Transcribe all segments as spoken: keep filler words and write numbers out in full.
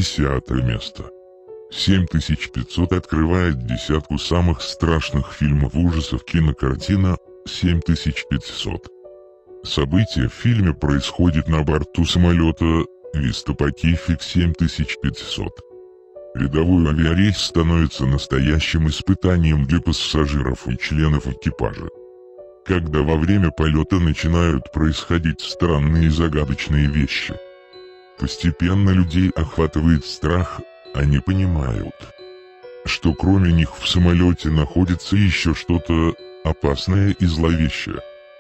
Десятое место. семь тысяч пятьсот открывает десятку самых страшных фильмов ужасов кинокартина «семь тысяч пятьсот». Событие в фильме происходит на борту самолета Vista Pacific семь тысяч пятьсот. Рядовой авиарейс становится настоящим испытанием для пассажиров и членов экипажа. Когда во время полета начинают происходить странные и загадочные вещи. Постепенно людей охватывает страх, они понимают, что кроме них в самолете находится еще что-то опасное и зловещее.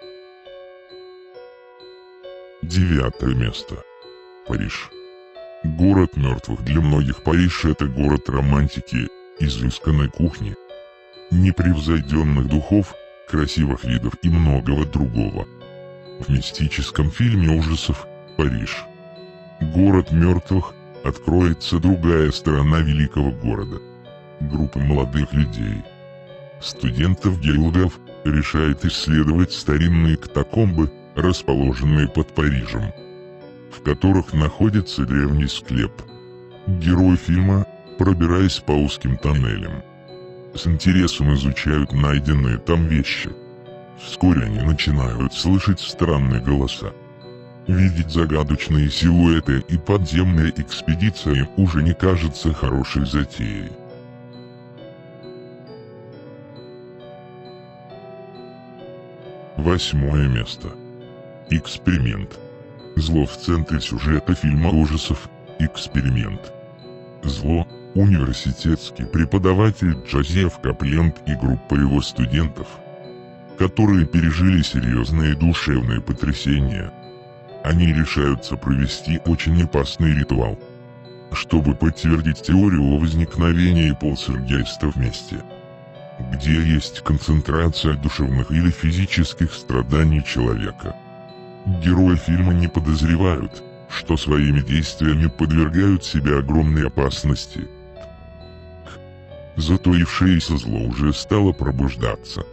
Девятое место. Париж. Город мертвых. Для многих Париж — это город романтики, изысканной кухни, непревзойденных духов, красивых видов и многого другого. В мистическом фильме ужасов «Париж. Город мертвых» откроется другая сторона великого города. Группа молодых людей, студентов-геологов, решает исследовать старинные катакомбы, расположенные под Парижем, в которых находится древний склеп. Герои фильма, пробираясь по узким тоннелям, с интересом изучают найденные там вещи. Вскоре они начинают слышать странные голоса, видеть загадочные силуэты, и подземная экспедиция уже не кажется хорошей затеей. Восьмое место. Эксперимент. Зло в центре сюжета фильма ужасов «Эксперимент». Зло — университетский преподаватель Джозеф Копленд и группа его студентов, которые пережили серьезные душевные потрясения. Они решаются провести очень опасный ритуал, чтобы подтвердить теорию о возникновении полтергейста в месте, где есть концентрация душевных или физических страданий человека. Герои фильма не подозревают, что своими действиями подвергают себя огромной опасности. Затаившееся зло уже стало пробуждаться.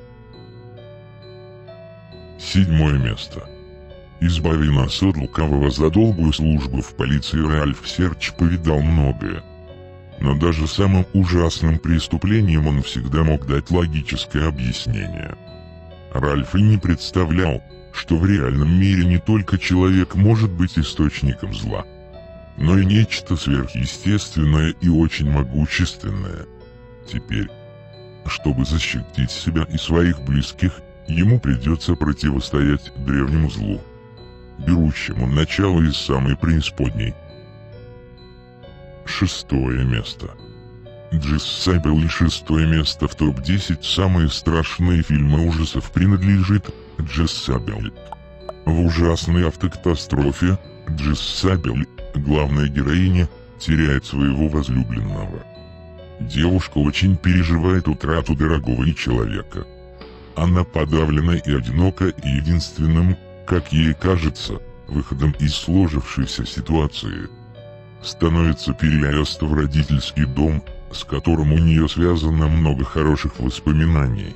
Седьмое место. Избави нас от лукавого. За долгую службу в полиции Ральф Серч повидал многое. Но даже самым ужасным преступлением он всегда мог дать логическое объяснение. Ральф и не представлял, что в реальном мире не только человек может быть источником зла, но и нечто сверхъестественное и очень могущественное. Теперь, чтобы защитить себя и своих близких, ему придется противостоять древнему злу, берущему начало из самой преисподней. Шестое место. Джессабель. И шестое место в топ десять самые страшные фильмы ужасов принадлежит Джессабель. В ужасной автокатастрофе Джессабель, главная героиня, теряет своего возлюбленного. Девушка очень переживает утрату дорогого ей человека. Она подавлена и одинока, и единственным, как ей кажется, выходом из сложившейся ситуации становится переезд в родительский дом, с которым у нее связано много хороших воспоминаний.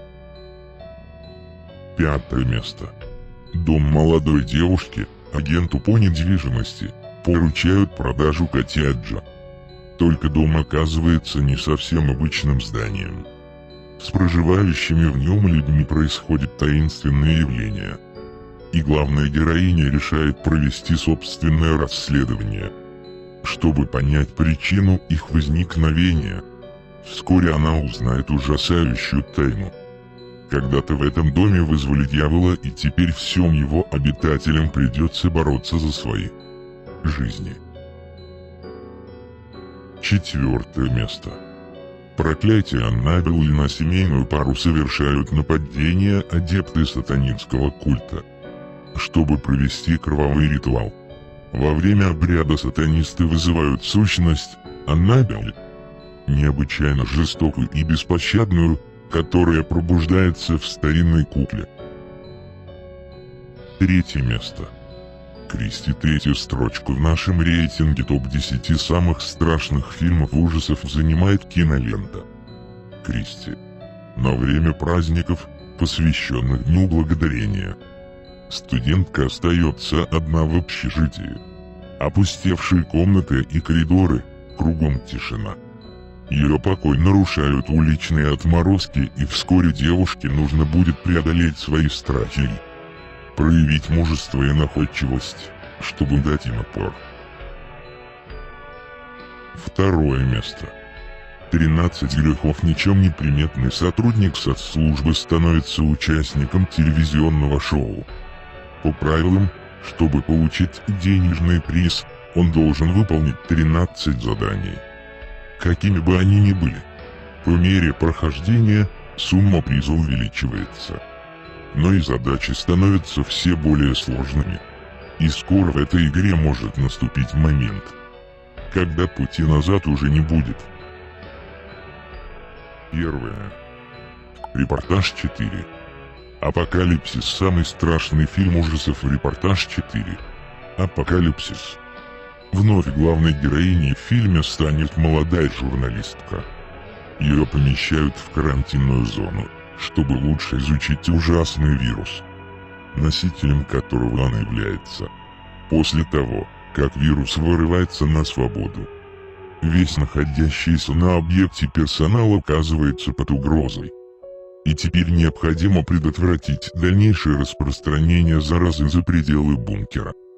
Пятое место. Дом молодой девушки, агенту по недвижимости, поручают продажу коттеджа. Только дом оказывается не совсем обычным зданием. С проживающими в нем людьми происходят таинственные явления. И главная героиня решает провести собственное расследование, чтобы понять причину их возникновения. Вскоре она узнает ужасающую тайну. Когда-то в этом доме вызвали дьявола, и теперь всем его обитателям придется бороться за свои жизни. Четвертое место. Проклятие Аннабель. На семейную пару совершают нападение адепты сатанинского культа, чтобы провести кровавый ритуал. Во время обряда сатанисты вызывают сущность Аннабель, необычайно жестокую и беспощадную, которая пробуждается в старинной кукле. Третье место. Кристи. Третью строчку в нашем рейтинге топ десять самых страшных фильмов ужасов занимает кинолента «Кристи». На время праздников, посвященных Дню Благодарения, студентка остается одна в общежитии. Опустевшие комнаты и коридоры, кругом тишина. Ее покой нарушают уличные отморозки, и вскоре девушке нужно будет преодолеть свои страхи и проявить мужество и находчивость, чтобы дать им отпор. Второе место. тринадцать грехов. Ничем не приметный сотрудник соцслужбы становится участником телевизионного шоу. По правилам, чтобы получить денежный приз, он должен выполнить тринадцать заданий. Какими бы они ни были. По мере прохождения, сумма приза увеличивается. Но и задачи становятся все более сложными. И скоро в этой игре может наступить момент, когда пути назад уже не будет. Первое. Репортаж четыре. Апокалипсис. Самый страшный фильм ужасов. Репортаж четыре. Апокалипсис. Вновь главной героиней в фильме станет молодая журналистка. Ее помещают в карантинную зону, чтобы лучше изучить ужасный вирус, носителем которого она является. После того, как вирус вырывается на свободу, весь находящийся на объекте персонал оказывается под угрозой. И теперь необходимо предотвратить дальнейшее распространение заразы за пределы бункера.